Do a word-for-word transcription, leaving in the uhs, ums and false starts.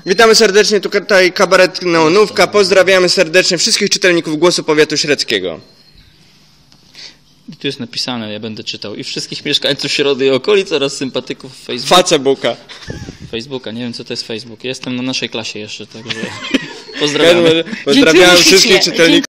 Witamy serdecznie, tutaj kabaret Neonówka. Pozdrawiamy serdecznie wszystkich czytelników Głosu Powiatu Średzkiego. Tu jest napisane, ja będę czytał. I wszystkich mieszkańców Środy i okolic oraz sympatyków Facebooka. Facebooka. Facebooka, nie wiem co to jest Facebook. Jestem na naszej klasie jeszcze, także pozdrawiamy. Pozdrawiam wszystkich czytelników.